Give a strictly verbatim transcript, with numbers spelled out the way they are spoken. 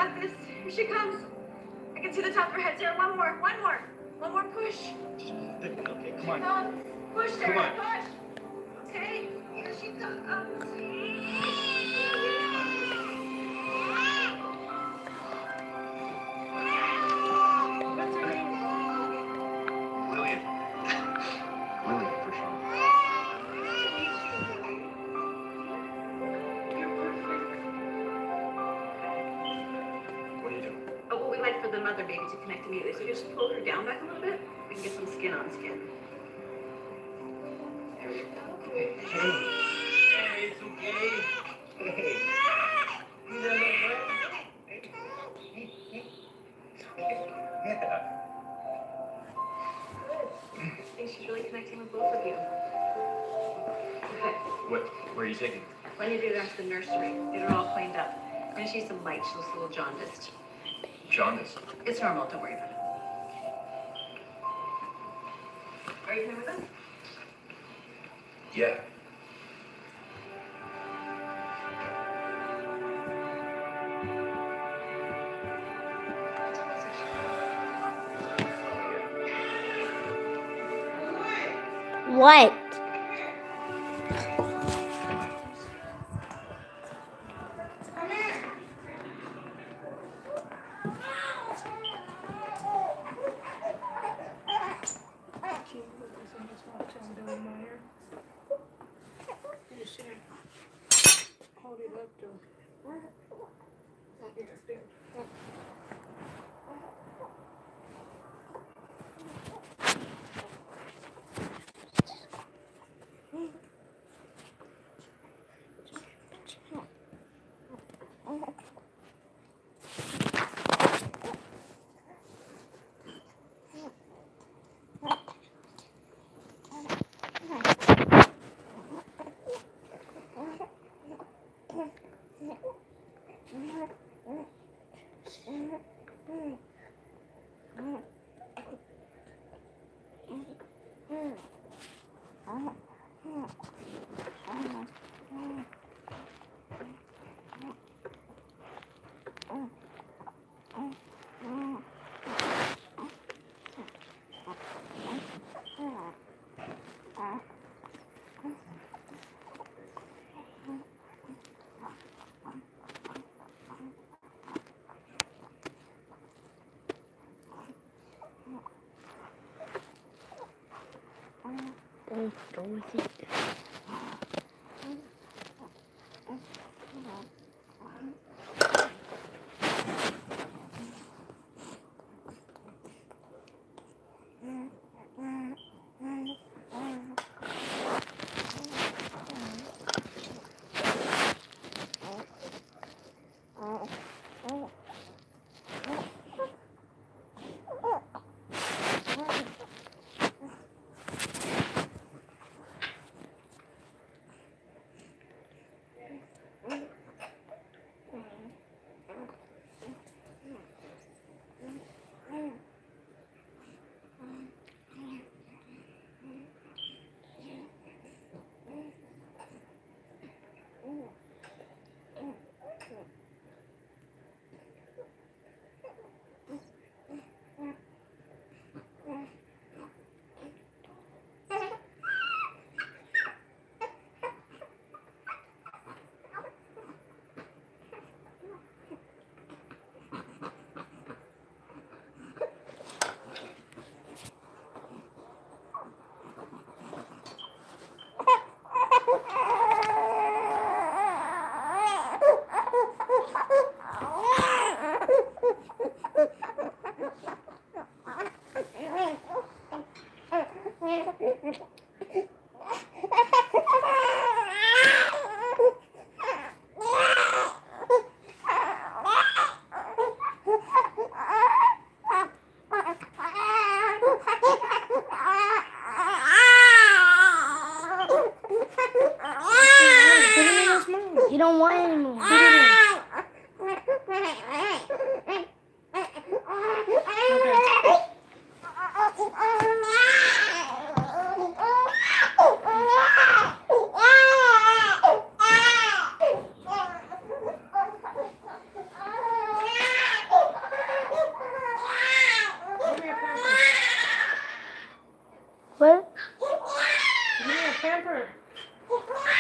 got this. Here she comes. I can see the top of her head, Sarah. One more, one more. One more push. Okay, come on. Come. Push, Sarah, Come on. push. Okay, here she comes. What's her name? Lillian. Lillian, for sure. You're perfect. What are you doing? Oh, well, we like for the mother baby to connect immediately. So just pull her down back a little bit. We can get some skin on skin. There we go. Hey, hey. Hey, it's okay. Hey. You done that right? Hey, hey, hey. Yeah. I think she's really connecting with both of you. Okay. What? Where are you taking? When you do that to the nursery, get her all cleaned up. And she's some light. She looks a little jaundiced. Jaundice. It's normal. Don't worry about it. Are you coming with us? Yeah. What? Hold it up though. Oh, go with it. You don't want any more. pamper.